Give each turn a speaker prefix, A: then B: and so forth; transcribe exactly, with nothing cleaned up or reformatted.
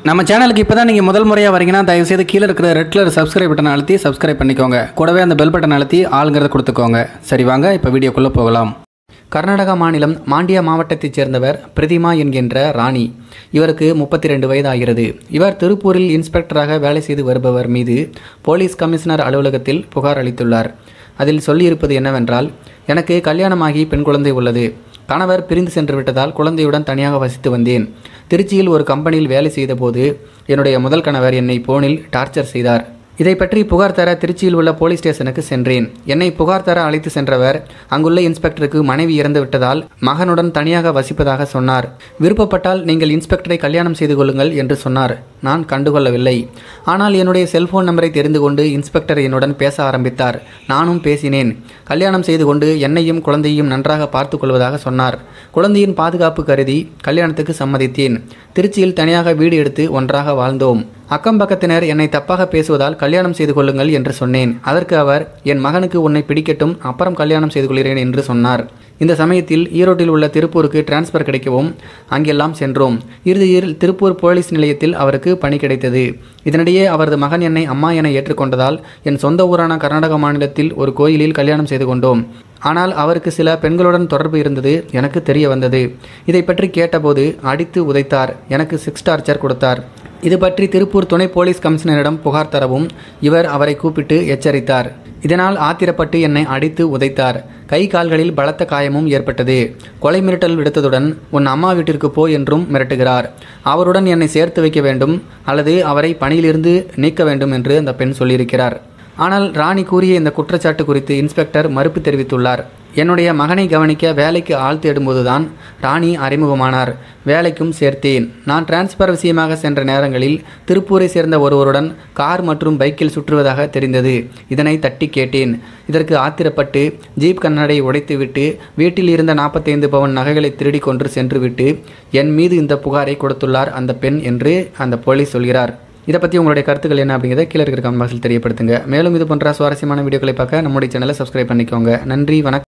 A: நம்ம சேனலுக்கு இப்போ தான் நீங்கள் முதல் முறையாக வரீங்கன்னா தயவுசெய்து கீழே இருக்கிற ரெட் கலர் சப்ஸ்கிரைப் பட்டன் அழுத்தி சப்ஸ்கிரைப் பண்ணிக்கோங்க. கூடவே அந்த பெல் பட்டன் அழுத்தி ஆளுங்கிறத கொடுத்துக்கோங்க. சரி வாங்க இப்போ வீடியோக்குள்ளே போகலாம். கர்நாடகா மாநிலம் மாண்டியா மாவட்டத்தைச் சேர்ந்தவர் பிரதிமா என்கின்ற ராணி. இவருக்கு முப்பத்தி ரெண்டு வயது ஆகிறது. இவர் திருப்பூரில் இன்ஸ்பெக்டராக வேலை செய்து வருபவர் மீது போலீஸ் கமிஷனர் அலுவலகத்தில் புகார் அளித்துள்ளார். அதில் சொல்லியிருப்பது என்னவென்றால், எனக்கு கல்யாணமாகி பெண் குழந்தை உள்ளது. கணவர் பிரிந்து சென்று விட்டதால் குழந்தையுடன் தனியாக வசித்து வந்தேன். திருச்சியில் ஒரு கம்பெனியில் வேலை செய்தபோது என்னுடைய முதல் கணவர் என்னை போனில் டார்ச்சர் செய்தார். இதை பற்றி புகார் தர திருச்சியில் உள்ள போலீஸ் ஸ்டேஷனுக்கு சென்றேன். என்னை புகார் தர அழைத்து சென்றவர் அங்குள்ள இன்ஸ்பெக்டருக்கு மனைவி இறந்து விட்டதால் மகனுடன் தனியாக வசிப்பதாக சொன்னார். விருப்பப்பட்டால் நீங்கள் இன்ஸ்பெக்டரை கல்யாணம் செய்து கொள்ளுங்கள் என்று சொன்னார். நான் கண்டுகொள்ளவில்லை. ஆனால் என்னுடைய செல்போன் நம்பரை தெரிந்து கொண்டு இன்ஸ்பெக்டர் என்னுடன் பேச ஆரம்பித்தார். நானும் பேசினேன். கல்யாணம் செய்து கொண்டு என்னையும் குழந்தையும் நன்றாக பார்த்து கொள்வதாக சொன்னார். குழந்தையின் பாதுகாப்பு கருதி கல்யாணத்துக்கு சம்மதித்தேன். திருச்சியில் தனியாக வீடு எடுத்து ஒன்றாக வாழ்ந்தோம். அக்கம் பக்கத்தினர் என்னை தப்பாக பேசுவதால் கல்யாணம் செய்து கொள்ளுங்கள் என்று சொன்னேன். அதற்கு அவர், என் மகனுக்கு உன்னை பிடிக்கட்டும், அப்புறம் கல்யாணம் செய்து கொள்கிறேன் என்று சொன்னார். இந்த சமயத்தில் ஈரோட்டில் உள்ள திருப்பூருக்கு டிரான்ஸ்பர் கிடைக்கவும் அங்கெல்லாம் சென்றோம். இறுதியில் திருப்பூர் போலீஸ் நிலையத்தில் அவருக்கு பணி கிடைத்தது. இதனிடையே அவரது மகன் என்னை அம்மா என ஏற்றுக்கொண்டதால் என் சொந்த ஊரான கர்நாடக மாநிலத்தில் ஒரு கோயிலில் கல்யாணம் செய்து கொண்டோம். ஆனால் அவருக்கு சில பெண்களுடன் தொடர்பு இருந்தது எனக்கு தெரிய வந்தது. இதை பற்றி கேட்டபோது அடித்து உதைத்தார். எனக்கு சிக்ஸ் டார்ச்சர் கொடுத்தார். இது பற்றி திருப்பூர் துணை போலீஸ் கமிஷனரிடம் புகார் தரவும் இவர் அவரை கூப்பிட்டு எச்சரித்தார். இதனால் ஆத்திரப்பட்டு என்னை அடித்து உதைத்தார். கை கால்களில் பலத்த காயமும் ஏற்பட்டது. கொலை மிரட்டல் விடுத்ததுடன் உன் அம்மா வீட்டிற்கு போ என்றும் மிரட்டுகிறார். அவருடன் என்னை சேர்த்து வைக்க வேண்டும் அல்லது அவரை பணியிலிருந்து நீக்க வேண்டும் என்று அந்த பெண் சொல்லியிருக்கிறார். ஆனால் ராணி கூறிய இந்த குற்றச்சாட்டு குறித்து இன்ஸ்பெக்டர் மறுப்பு தெரிவித்துள்ளார். என்னுடைய மகனை கவனிக்க வேலைக்கு ஆள் தேடும்போதுதான் ராணி அறிமுகமானார். வேலைக்கும் சேர்த்தேன். நான் டிரான்ஸ்பர் விஷயமாக சென்ற நேரங்களில் திருப்பூரை சேர்ந்த ஒருவருடன் கார் மற்றும் பைக்கில் சுற்றுவதாக தெரிந்தது. இதனை தட்டி கேட்டேன். இதற்கு ஆத்திரப்பட்டு ஜீப் கண்ணாடை உடைத்துவிட்டு வீட்டில் இருந்த நாற்பத்தைந்து பவன் நகைகளை திருடி கொன்று சென்றுவிட்டு என் மீது இந்த புகாரை கொடுத்துள்ளார் அந்த பெண் என்று அந்த போலீஸ் சொல்கிறார். இதை பற்றி உங்களுடைய கருத்துக்கள் என்ன அப்படிங்கிறத கீழே இருக்கிற கமெண்ட் பாக்ஸில் தெரியப்படுத்துங்க. மேலும் இது போன்ற சுவாரஸ்யமான வீடியோக்களை பார்க்க நம்முடைய சேனலை சப்ஸ்கிரைப் பண்ணிக்கோங்க. நன்றி, வணக்கம்.